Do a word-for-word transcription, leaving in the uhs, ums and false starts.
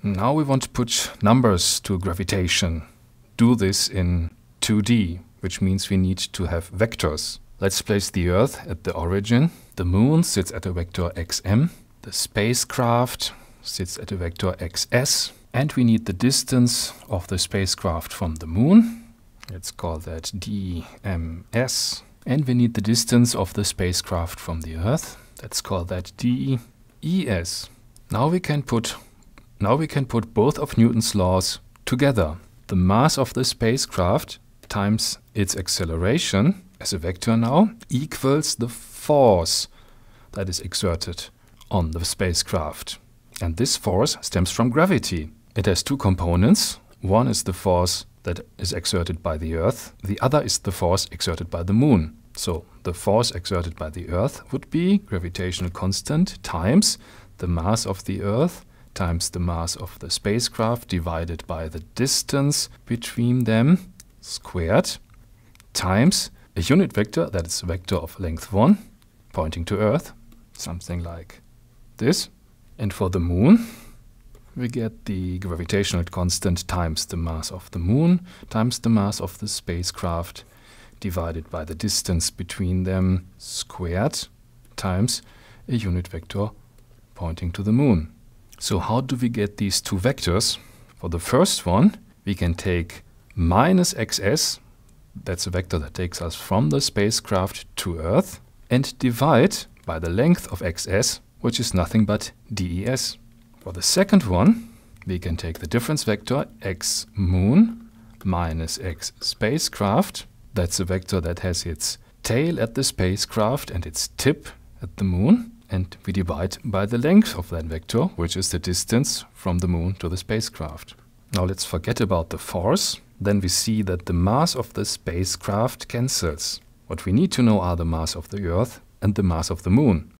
Now we want to put numbers to gravitation. Do this in two D, which means we need to have vectors. Let's place the Earth at the origin. The Moon sits at a vector xm. The spacecraft sits at a vector xs. And we need the distance of the spacecraft from the Moon. Let's call that dms. And we need the distance of the spacecraft from the Earth. Let's call that des. Now we can put Now we can put both of Newton's laws together. The mass of the spacecraft times its acceleration as a vector now equals the force that is exerted on the spacecraft. And this force stems from gravity. It has two components. One is the force that is exerted by the Earth. The other is the force exerted by the Moon. So the force exerted by the Earth would be gravitational constant times the mass of the Earth times the mass of the spacecraft divided by the distance between them squared times a unit vector that is a vector of length one pointing to Earth, something like this. And for the Moon, we get the gravitational constant times the mass of the Moon times the mass of the spacecraft divided by the distance between them squared times a unit vector pointing to the Moon. So how do we get these two vectors? For the first one, we can take minus xs, that's a vector that takes us from the spacecraft to Earth, and divide by the length of xs, which is nothing but des. For the second one, we can take the difference vector x moon minus x spacecraft. That's a vector that has its tail at the spacecraft and its tip at the Moon. And we divide by the length of that vector, which is the distance from the Moon to the spacecraft. Now let's forget about the force. Then we see that the mass of the spacecraft cancels. What we need to know are the mass of the Earth and the mass of the Moon.